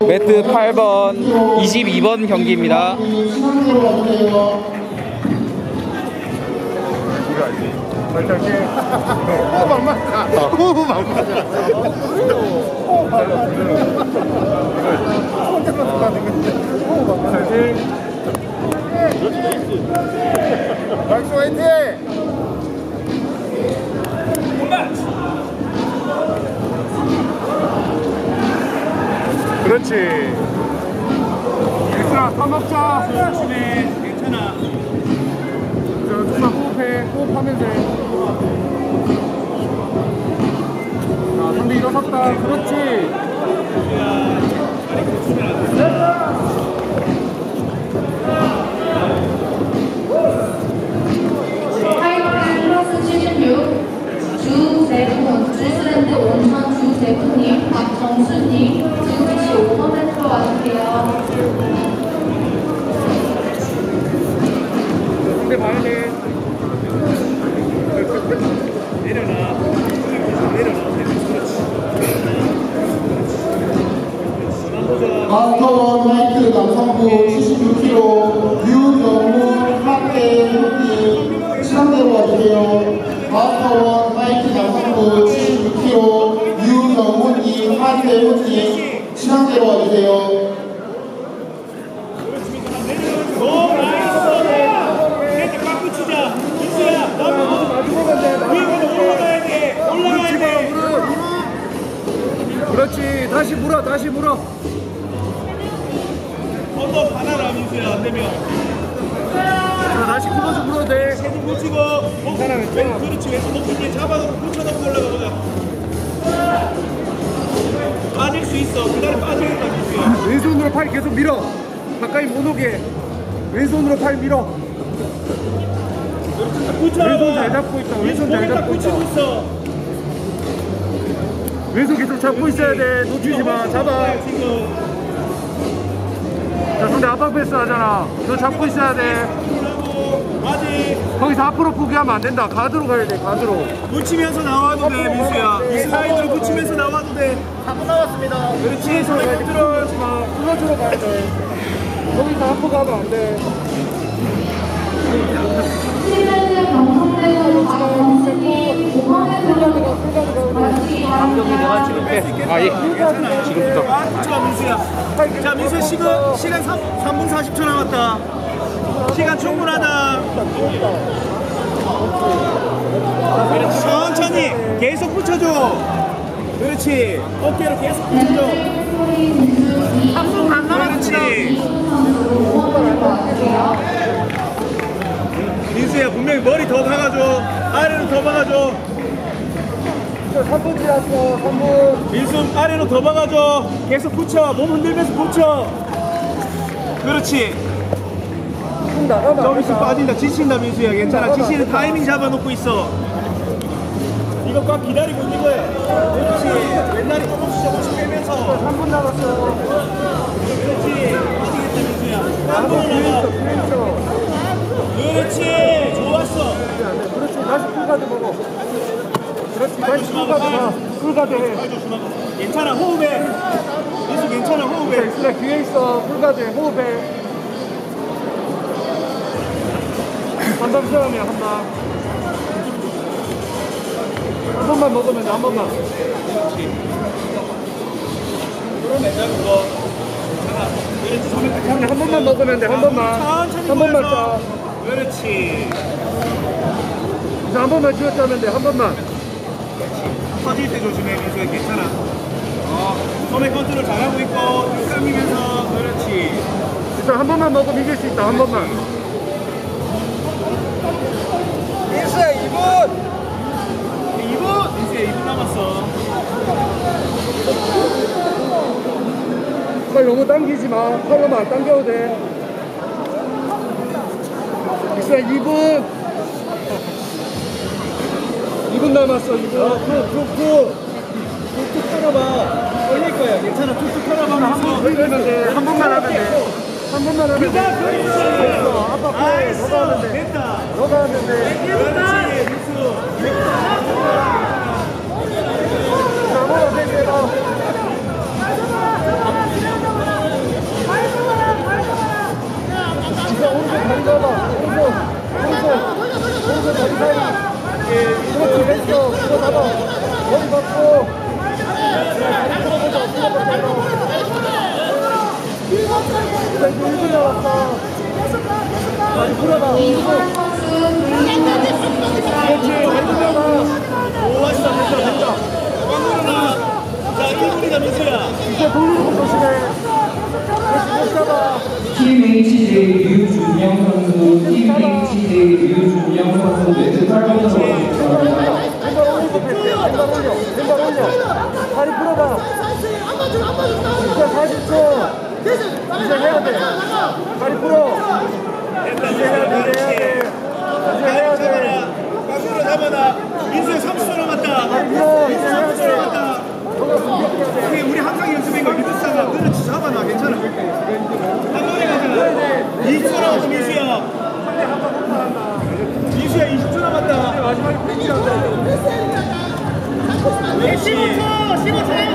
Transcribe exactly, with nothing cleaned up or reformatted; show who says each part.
Speaker 1: 매트 팔 번, 이십이 번 경기입니다.
Speaker 2: 호흡 맞다. 호흡 맞다. 박수 화이팅! 그렇지. 얘들아, 더 먹자. 그렇지. 괜찮아. 저, 조금만 호흡해. 호흡하면서 해. 자, 상대 일어섰다. 그렇지.
Speaker 3: 플러스 칠십육 주재훈, 주스랜드 온천 주재훈님, 박정수님 지금 이시 오 번 매트로 와주세요.
Speaker 2: 상대 봐야 돼. 내려놔. 내려놔.
Speaker 4: 마스터원 화이트 남성부 칠십육 킬로그램 유경훈 학대 후기 시간대로 와주세요. 마스터원 화이트 남성부 칠십육 킬로그램 유경훈님 학대 후기 시간대로 와주세요.
Speaker 2: 그렇지. 다시 물어. 다시 물어.
Speaker 5: 언더 하나라 민수야 안되면
Speaker 2: 자, 다시 굽어서 물어도 돼.
Speaker 5: 체중 붙이고
Speaker 2: 괜찮아, 괜찮아.
Speaker 5: 그렇지 왼손 높이 잡아놓고 붙여놓고 올라가보자. 빠질 수 있어. 그다음에 빠지겠다 민수야.
Speaker 2: 왼손으로 팔 계속 밀어. 가까이 못 오게. 왼손으로 팔 밀어.
Speaker 5: 붙여.
Speaker 2: 왼손 잘 잡고 있다. 왼손 잘 잡고 있다.
Speaker 5: 붙이고 있어.
Speaker 2: 왼손 계속 잡고 있어야 돼. 놓치지 마. 잡아.
Speaker 5: 지금
Speaker 2: 자, 상대 압박 패스 하잖아. 너 잡고 있어야 돼.
Speaker 5: 아직
Speaker 2: 거기서 앞으로 포기하면 안 된다. 가드로 가야 돼. 가드로.
Speaker 5: 붙이면서 나와도 돼 민수야. 이 슬라이드로 붙이면서 나와도 돼.
Speaker 2: 사 분 나왔습니다.
Speaker 5: 그렇지. 슬라이드
Speaker 2: 들어오지 마. 클러즈로 가야 돼. 거기서 앞으로 가면 안 돼.
Speaker 3: 시간은 경성대로 박정수님 오 번 매트로
Speaker 1: 감독이 내가 찍을게. 아, 예. 지금부터.
Speaker 5: 아, 붙여 민수야. 자 민수 시간 시간 삼 분 사십 초 남았다. 시간 충분하다. 그렇지. 천천히 계속 붙여줘. 그렇지. 어깨로 계속 붙여줘. 한 분 반 남았지. 민수야 분명히 머리 더 박아줘. 아래로 더 박아줘.
Speaker 2: 삼 분 지났어. 삼 분.
Speaker 5: 민수 아래로 더 박아줘. 계속 붙여. 몸 흔들면서 붙여. 그렇지. 좀 있으면 빠진다. 지친다 민수야. 괜찮아. 지치는 타이밍 잡아놓고 있어. 이거 꽉 기다리고 있는 거야. 그렇지. 왼다리 조금씩 조금씩 빼면서.
Speaker 2: 삼 분 남았어.
Speaker 5: 그렇지. 빠지겠다 민수야. 한 번 나가. 그렇지. 좋았어.
Speaker 2: 그렇지. 다시 풀가드 먹어. 그렇지. 다시 풀가드 가. 풀가드 해.
Speaker 5: 괜찮아. 호흡해. 민수 괜찮아. 호흡해.
Speaker 2: 있으라 뒤에 있어. 풀가드 해. 호흡해. 한번 시험이야. 한 번. 한 번만 먹으면 돼. 한 번만. 한, 한 번만 먹으면 돼. 한 번만. 한 번만 짜.
Speaker 5: 그렇지.
Speaker 2: 이제 한 번만 쥐어짜면 돼. 한 번만.
Speaker 5: 터질 때 조심해. 민수야 괜찮아. 어, 소매 컨트롤 잘하고 있고 감으면서 그렇지.
Speaker 2: 일단 한 번만 먹으면 이길 수 있다. 한 번만.
Speaker 5: 민수야 이 분. 이 분. 민수야 이 분 남았어.
Speaker 2: 팔 너무 당기지 마. 팔로만 안 당겨도 돼. 민수야 이 분. 이 분 남았어. 이 분.
Speaker 5: 툭툭툭. 툭툭 털어봐. 걸릴 거야. 괜찮아. 툭툭 털어봐.
Speaker 2: 한 번 걸리면 돼. 한 번만 하면 돼. 한 번만 하면 돼. 아빠 팔 너가 하면 돼.
Speaker 5: 됐다.
Speaker 2: 너가 하면 돼.
Speaker 5: 그렇지. 민수.
Speaker 2: 자, 먹어. 돼, 돼, 너. 많이 풀어봐.
Speaker 3: 이소라 선수
Speaker 2: 그렇지. 많이 풀어봐.
Speaker 5: 오, 왔어, 됐어, 됐어. 꽝누르나. 자, 일 분이다, 민수야.
Speaker 2: 이제 돌리는 거 조심해. 그렇지, 잡아.
Speaker 6: 팀 에이치제이 류준영 선수, 팀 에이치제이 류준영 선수 매트 팔 번 선수
Speaker 2: 왼발 올려, 왼발 올려, 왼발 올려. 다리 풀어봐. 이제 사십 초. 이제 해야 돼. 다리 풀어. 이제 해야 돼, 이제 해야 돼. 이제 해야 돼.
Speaker 5: 꽝누르 잡아라. 민수야, 삼십 초 남았다.
Speaker 2: 다리 풀어, 이제 해야
Speaker 5: 삼십 초
Speaker 2: 돼.
Speaker 5: 남았다. 우리, 우리 항상 연습한 거 미드사가 그렇지 잡아놔 괜찮아. 한 번에 가잖아. 이십 초 남았어 민수야. 민수야 이십 초 남았다.
Speaker 2: 마지막에 펜치한다.
Speaker 5: 십오 초! 십오 초!